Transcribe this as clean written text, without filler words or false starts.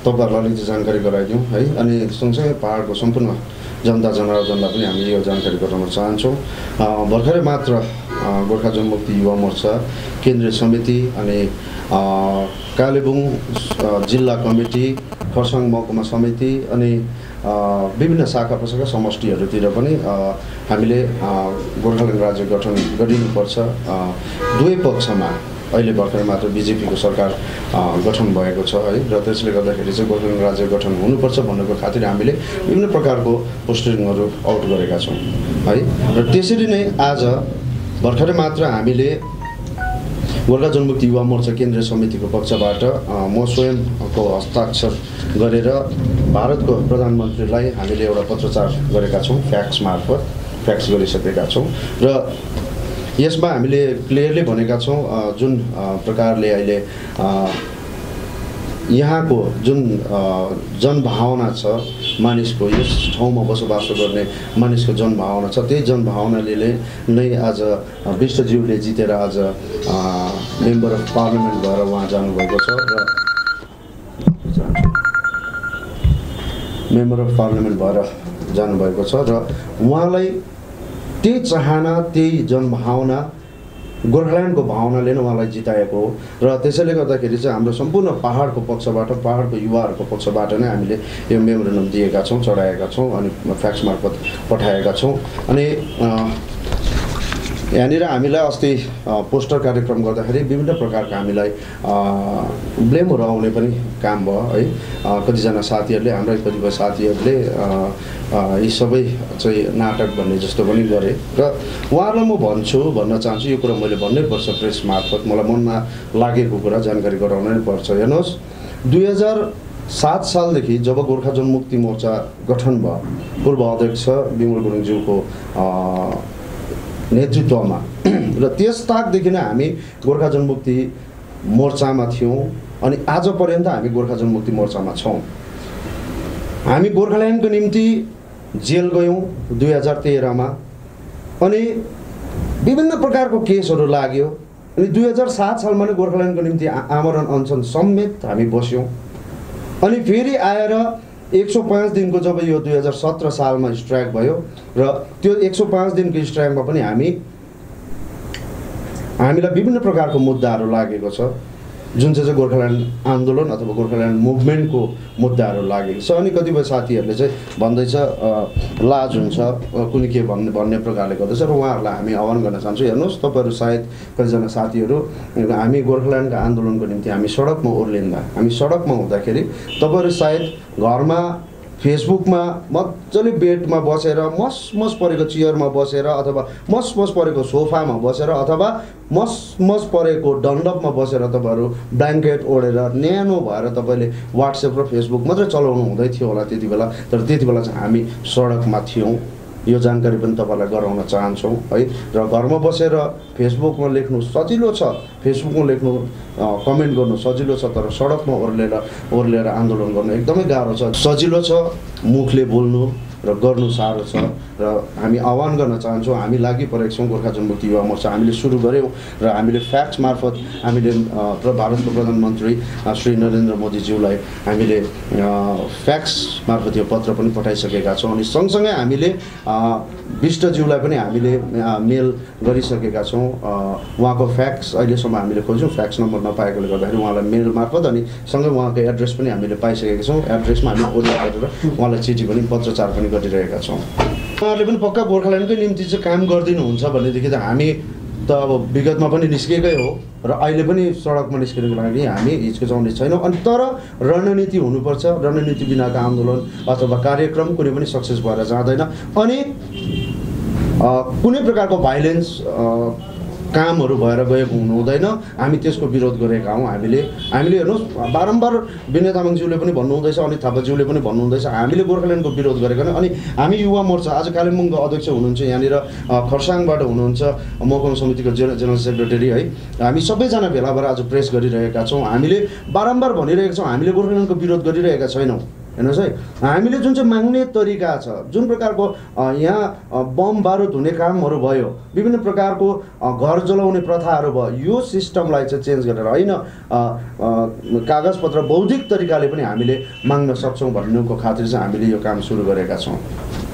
तपाईहरुलाई अलिकति जानकारी गराइदिउँ है। अनि सँगसँगै पहाडको सम्पूर्ण जनता जनार्दनलाई पनि हामी यो जानकारी गराउन चाहन्छौँ। भर्खरै मात्र गोर्खा जनमुक्ति युवा मोर्चा केन्द्रीय समिति अनि कालेबुङ जिल्ला कमिटी, खरसाङ महकुमा समिति अनि विभिन्न शाखा प्रशाखा समष्टिहरूतिर पनि हामीले गोर्खाल्यान्ड राज्य गठन गरिनुपर्छ। दुवै पक्षमा अहिले भर्खर मात्र बीजेपीको सरकार गठन भएको छ है, र त्यसले गर्दाखेरि चाहिँ गोर्खाल्यान्ड राज्य गठन हुनुपर्छ भन्नको खातिर हामीले विभिन्न प्रकारको पोस्टरिङहरू आउट गरेका छौँ है। र त्यसरी नै आज भर्खरै मात्र हामीले गोर्खा जनमुक्ति युवा मोर्चा केन्द्रीय समितिको पक्षबाट म स्वयंको हस्ताक्षर गरेर भारतको प्रधानमन्त्रीलाई हामीले एउटा पत्रचार गरेका छौँ, फ्याक्स मार्फत फ्याक्स गरिसकेका छौँ। र यसमा हामीले क्लियरली भनेका छौँ जुन प्रकारले अहिले यहाँको जुन जनभावना छ मानिसको, यस ठाउँमा बसोबासो गर्ने मानिसको जनभावना छ, त्यही जनभावनाले नै आज विष्टज्यूले जितेर आज मेम्बर अफ पार्लिमेन्ट भएर उहाँ जानुभएको छ र मेम्बर अफ पार्लिमेन्ट भएर जानुभएको छ र उहाँलाई त्यही चाहना त्यही जनभावना गोर्खाल्यान्डको भावनाले नै उहाँलाई जिताएको हो। र त्यसैले गर्दाखेरि चाहिँ हाम्रो सम्पूर्ण पहाडको पक्षबाट, पहाडको युवाहरूको पक्षबाट नै हामीले यो मेमोरेन्डम दिएका छौँ, चढाएका छौँ अनि फ्याक्स मार्फत पठाएका छौँ। अनि यहाँनिर हामीलाई अस्ति पोस्टर कार्यक्रम गर्दाखेरि विभिन्न प्रकारका हामीलाई ब्लेमहरू आउने पनि काम भयो है। कतिजना साथीहरूले, हाम्रै कतिपय साथीहरूले यी सबै चाहिँ नाटक भन्ने जस्तो पनि गरे र उहाँहरूलाई म भन्न चाहन्छु, यो कुरा मैले भन्नै पर्छ प्रेस मार्फत, मलाई मनमा लागेको कुरा जानकारी गराउनै पर्छ। हेर्नुहोस्, 2007 सालदेखि जब गोर्खा जनमुक्ति मोर्चा गठन भयो पूर्व अध्यक्ष बिमल गुरुङज्यूको नेतृत्वमा, र त्यस ताकदेखि नै हामी गोर्खा जनमुक्ति मोर्चामा थियौँ अनि आज पर्यन्त हामी गोर्खा जनमुक्ति मोर्चामा छौँ। हामी गोर्खाल्यान्डको निम्ति जेल गयौँ 2013 मा अनि विभिन्न प्रकारको केसहरू लाग्यो अनि 2007 सालमा नै गोर्खाल्यान्डको निम्ति आमरण अनसन समेत हामी बस्यौँ। अनि फेरि आएर 105 दिनको जब यो 2017 सालमा स्ट्राइक भयो र त्यो 105 दिनको स्ट्राइकमा पनि हामीलाई विभिन्न प्रकारको मुद्दाहरू लागेको छ, जुन चाहिँ गोर्खाल्यान्ड आन्दोलन अथवा गोर्खाल्यान्ड मुभमेन्टको मुद्दाहरू लागेको छ। अनि कतिपय साथीहरूले चाहिँ भन्दैछ लाज हुन्छ कुनै के भन्ने प्रकारले गर्दैछ र उहाँहरूलाई हामी आह्वान गर्न चाहन्छौँ। हेर्नुहोस्, तपाईँहरू सायद कतिजना साथीहरू हामी गोर्खाल्यान्डको आन्दोलनको निम्ति हामी सडकमा ओर्लिँदा, हामी सडकमा हुँदाखेरि तपाईँहरू सायद घरमा फेसबुकमा मजाले बेडमा बसेर मस परेको चेयरमा बसेर अथवा मस परेको सोफामा बसेर अथवा मस परेको डन्डपमा बसेर तपाईँहरू ब्ल्याङ्केट ओढेर न्यानो भएर तपाईँले व्हाट्सएप र फेसबुक मात्रै चलाउनु हुँदै थियो होला त्यति बेला। तर त्यति बेला चाहिँ हामी सडकमा थियौँ, यो जानकारी पनि तपाईँलाई गराउन चाहन्छौँ है। र घरमा बसेर फेसबुकमा लेख्नु सजिलो छ, फेसबुकमा लेख्नु कमेन्ट गर्नु सजिलो छ, तर सडकमा ओर्लेर आन्दोलन गर्नु एकदमै गाह्रो छ। सजिलो छ मुखले बोल्नु र गर्नु साह्रो छ। र हामी आह्वान गर्न चाहन्छौँ, हामी लागि परेको छौँ गोर्खा जनमुक्ति युवा मोर्चा, हामीले सुरु गऱ्यौँ र हामीले फ्याक्स मार्फत हामीले भारतको प्रधानमन्त्री श्री नरेन्द्र मोदीज्यूलाई हामीले फ्याक्स मार्फत यो पत्र पनि पठाइसकेका छौँ। अनि सँगसँगै हामीले विष्टज्यूलाई पनि हामीले मेल गरिसकेका छौँ। उहाँको फ्याक्स अहिलेसम्म हामीले खोज्यौँ, फ्याक्स नम्बर नपाएकोले गर्दाखेरि उहाँलाई मेल मार्फत अनि सँगै उहाँको एड्रेस पनि हामीले पाइसकेका छौँ। एड्रेसमा हामी ओरिया गरेर उहाँलाई चिठी पनि पत्रचार पनि गरिरहेका छौँ। उहाँहरूले पनि पक्का गोर्खाल्यान्डकै निम्ति चाहिँ काम गरिदिनुहुन्छ भनेदेखि त हामी त अब विगतमा पनि निस्केकै हो र अहिले पनि सडकमा निस्किनुको लागि हामी हिचकिचाउने छैनौँ। अनि तर रणनीति हुनुपर्छ, रणनीति बिनाको आन्दोलन अथवा कार्यक्रम कुनै पनि सक्सेस भएर जाँदैन। अनि कुनै प्रकारको भाइलेन्स कामहरू भएर गएको हुनु हुँदैन, हामी त्यसको विरोध गरेका हौँ। हामीले हेर्नुहोस्, बारम्बार विनय तामाङज्यूले पनि भन्नुहुँदैछ, अनित थापाज्यूले पनि भन्नुहुँदैछ, हामीले गोर्खाल्यान्डको विरोध गरेका नि। अनि हामी युवा मोर्चा आज कालिम्पोङको अध्यक्ष हुनुहुन्छ, यहाँनिर खरसाङबाट हुनुहुन्छ महकुमा समितिको जेनरल सेक्रेटरी है, हामी सबैजना भेला भएर आज प्रेस गरिरहेका छौँ। हामीले बारम्बार भनिरहेका छौँ, हामीले गोर्खाल्यान्डको विरोध गरिरहेका छैनौँ। हेर्नुहोस् है, हामीले जुन चाहिँ माग्ने तरिका छ, जुन प्रकारको यहाँ बम बारुद हुने कामहरू भयो, विभिन्न प्रकारको घर जलाउने प्रथाहरू भयो, यो सिस्टमलाई चाहिँ चेन्ज गरेर होइन कागजपत्र बौद्धिक तरिकाले पनि हामीले माग्न सक्छौँ भन्नुको खातिर चाहिँ हामीले यो काम सुरु गरेका छौँ।